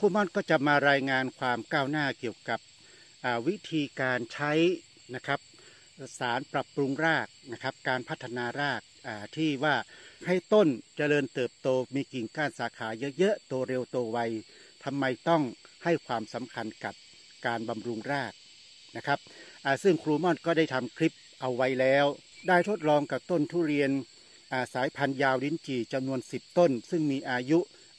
รูม่อนก็จะมารายงานความก้าวหน้าเกี่ยวกับวิธีการใช้นะครับสารปรับปรุงรากนะครับการพัฒนารากที่ว่าให้ต้นเจริญเติบโตมีกิ่งก้านสาขาเยอะๆโตเร็วโตไวทำไมต้องให้ความสำคัญกับการบำรุงรากนะครับซึ่งครูม่อนก็ได้ทำคลิปเอาไว้แล้วได้ทดลองกับต้นทุเรียนสายพันธุ์ยาวลิ้นจี่จำนวน10ต้นซึ่งมีอายุ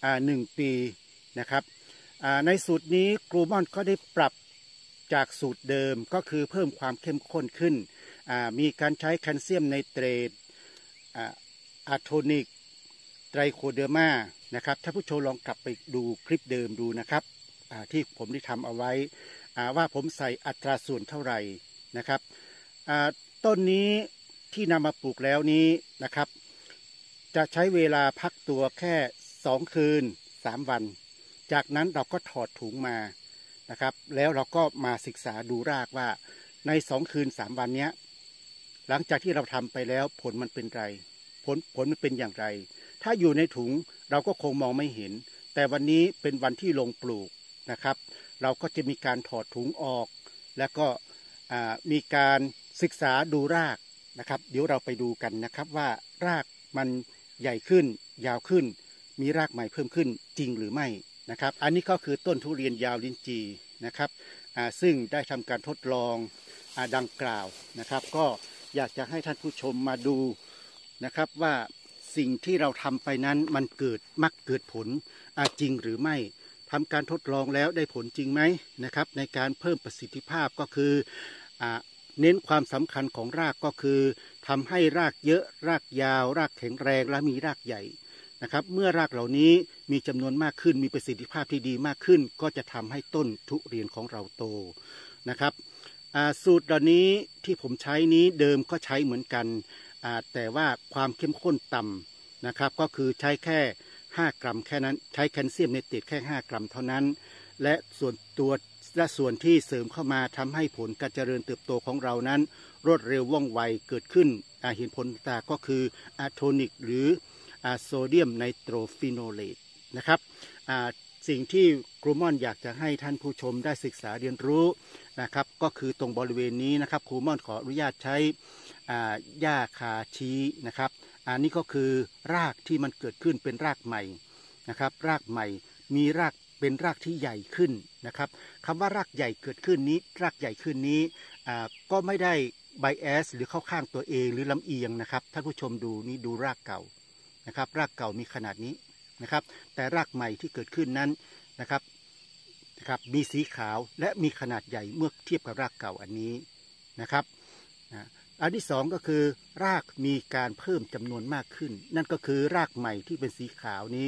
1 ปีนะครับในสูตรนี้ครูม่อนก็ได้ปรับจากสูตรเดิมก็คือเพิ่มความเข้มข้นขึ้นมีการใช้แคลเซียมไนเตรตอะโทนิกไตรโคเดอร์มานะครับถ้าผู้ชมลองกลับไปดูคลิปเดิมดูนะครับที่ผมได้ทำเอาไว้ว่าผมใส่อัตราส่วนเท่าไหร่นะครับต้นนี้ที่นำมาปลูกแล้วนี้นะครับจะใช้เวลาพักตัวแค่2 คืน 3 วันจากนั้นเราก็ถอดถุงมานะครับแล้วเราก็มาศึกษาดูรากว่าใน2 คืน 3 วันนี้หลังจากที่เราทำไปแล้วผลมันเป็นไรผลมันเป็นอย่างไรถ้าอยู่ในถุงเราก็คงมองไม่เห็นแต่วันนี้เป็นวันที่ลงปลูกนะครับเราก็จะมีการถอดถุงออกแล้วก็มีการศึกษาดูรากนะครับเดี๋ยวเราไปดูกันนะครับว่ารากมันใหญ่ขึ้นยาวขึ้นมีรากใหม่เพิ่มขึ้นจริงหรือไม่นะครับอันนี้ก็คือต้นทุเรียนยาวลิ้นจี่นะครับซึ่งได้ทำการทดลองดังกล่าวนะครับก็อยากจะให้ท่านผู้ชมมาดูนะครับว่าสิ่งที่เราทำไปนั้นมันมักเกิดผลจริงหรือไม่ทำการทดลองแล้วได้ผลจริงไหมนะครับในการเพิ่มประสิทธิภาพก็คือเน้นความสำคัญของรากก็คือทำให้รากเยอะรากยาวรากแข็งแรงและมีรากใหญ่นะครับเมื่อรากเหล่านี้มีจำนวนมากขึ้นมีประสิทธิภาพที่ดีมากขึ้นก็จะทำให้ต้นทุเรียนของเราโตนะครับสูตรเหล่านี้ที่ผมใช้นี้เดิมก็ใช้เหมือนกันแต่ว่าความเข้มข้นต่ำนะครับก็คือใช้แค่5 กรัมแค่นั้นใช้แคลเซียมไนเตรตแค่5 กรัมเท่านั้นและส่วนที่เสริมเข้ามาทำให้ผลการเจริญเติบโตของเรานั้นรวดเร็วว่องไวเกิดขึ้นเห็นผลตาก็คืออะโทนิกหรือโซเดียมไนโตรฟีโนเลตนะครับสิ่งที่ครูม่อนอยากจะให้ท่านผู้ชมได้ศึกษาเรียนรู้นะครับก็คือตรงบริเวณนี้นะครับครูม่อนขออนุญาตใช้หญ้าคาชี้นะครับอันนี้ก็คือรากที่มันเกิดขึ้นเป็นรากใหม่นะครับรากใหม่มีรากเป็นรากที่ใหญ่ขึ้นนะครับคำว่ารากใหญ่เกิดขึ้นนี้รากใหญ่ขึ้นนี้ก็ไม่ได้ไบแอสหรือเข้าข้างตัวเองหรือลำเอียงนะครับท่านผู้ชมดูนี่ดูรากเก่านะครับรากเก่ามีขนาดนี้นะครับแต่รากใหม่ที่เกิดขึ้นนั้นนะครับมีสีขาวและมีขนาดใหญ่เมื่อเทียบกับรากเก่าอันนี้นะครับอันที่2ก็คือรากมีการเพิ่มจำนวนมากขึ้นนั่นก็คือรากใหม่ที่เป็นสีขาวนี้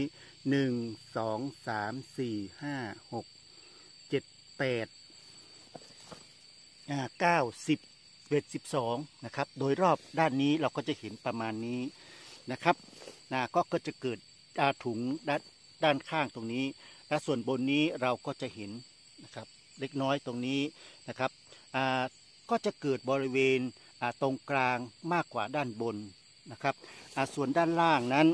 1 2 3 4 5 6 7 8 9 10 11 12นะครับโดยรอบด้านนี้เราก็จะเห็นประมาณนี้นะครับก็จะเกิดถุงด้านข้างตรงนี้และส่วนบนนี้เราก็จะเห็นนะครับเล็กน้อยตรงนี้นะครับก็จะเกิดบริเวณตรงกลางมากกว่าด้านบนนะครับส่วนด้านล่างนั้น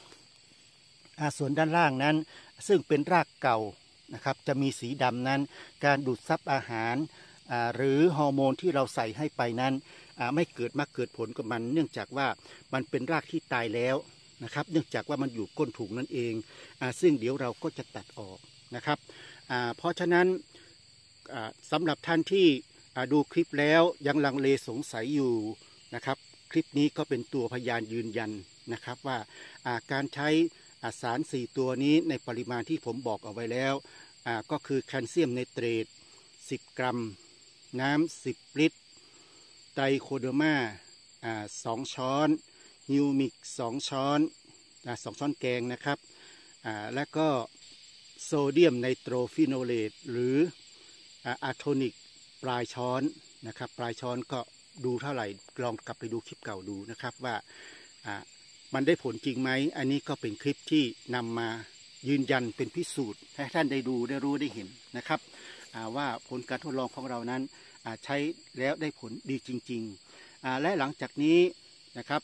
ซึ่งเป็นรากเก่านะครับจะมีสีดำนั้นการดูดซับอาหารหรือฮอร์โมนที่เราใส่ให้ไปนั้นไม่เกิดผลกับมันเนื่องจากว่ามันเป็นรากที่ตายแล้วนะครับเนื่องจากว่ามันอยู่ก้นถุงนั่นเองซึ่งเดี๋ยวเราก็จะตัดออกนะครับเพราะฉะนั้นสำหรับท่านที่ดูคลิปแล้วยังลังเลสงสัยอยู่นะครับคลิปนี้ก็เป็นตัวพยานยืนยันนะครับว่าการใช้สาร4 ตัวนี้ในปริมาณที่ผมบอกเอาไว้แล้วก็คือแคลเซียมไนเตรต10 กรัมน้ำ10 ลิตรไตรโคเดอร์มา2 ช้อนฮิวมิก2 ช้อน2 ช้อนแกงนะครับและก็โซเดียมไนโตรฟีโนเลตหรืออะโทนิกปลายช้อนนะครับปลายช้อนก็ดูเท่าไหร่ลองกลับไปดูคลิปเก่าดูนะครับว่ามันได้ผลจริงไหมอันนี้ก็เป็นคลิปที่นำมายืนยันเป็นพิสูจน์ให้ท่านได้ดูได้รู้ได้เห็นนะครับว่าผลการทดลองของเรานั้นใช้แล้วได้ผลดีจริงๆและหลังจากนี้นะครับ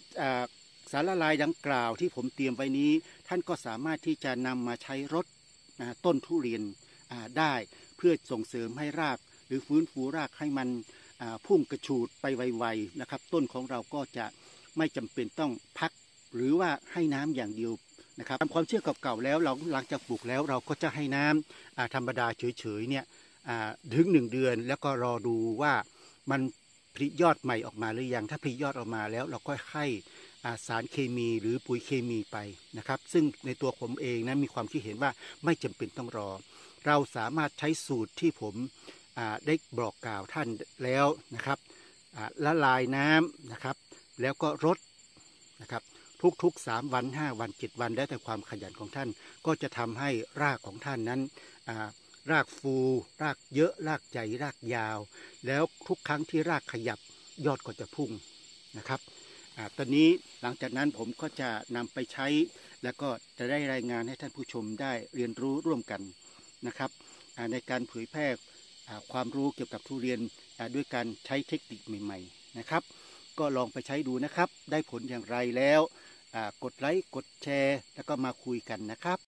สารละลายดังกล่าวที่ผมเตรียมไว้นี้ท่านก็สามารถที่จะนำมาใช้รดต้นทุเรียนได้เพื่อส่งเสริมให้รากหรือฟื้นฟูรากให้มันพุ่งกระฉูดไปไวๆนะครับต้นของเราก็จะไม่จำเป็นต้องพักหรือว่าให้น้ำอย่างเดียวนะครับตามความเชื่อเก่าๆแล้วเราหลังจากปลูกแล้วเราก็จะให้น้ำธรรมดาเฉยๆเนี่ยถึง1 เดือนแล้วก็รอดูว่ามันผลิยอดใหม่ออกมาหรือยังถ้าผลิยอดออกมาแล้วเราก็ให้สารเคมีหรือปุ๋ยเคมีไปนะครับซึ่งในตัวผมเองนะมีความคิดเห็นว่าไม่จำเป็นต้องรอเราสามารถใช้สูตรที่ผมได้บอกกล่าวท่านแล้วนะครับละลายน้ำนะครับแล้วก็รดนะครับทุกๆ3 วัน5 วัน7 วันแล้วแต่ความขยันของท่านก็จะทำให้รากของท่านนั้นรากฟูรากเยอะรากใหญ่รากยาวแล้วทุกครั้งที่รากขยับยอดก็จะพุ่งนะครับตอนนี้หลังจากนั้นผมก็จะนำไปใช้แล้วก็จะได้รายงานให้ท่านผู้ชมได้เรียนรู้ร่วมกันนะครับในการเผยแพร่ความรู้เกี่ยวกับทุเรียนด้วยการใช้เทคนิคใหม่ๆนะครับก็ลองไปใช้ดูนะครับได้ผลอย่างไรแล้วกดไลค์กดแชร์แล้วก็มาคุยกันนะครับ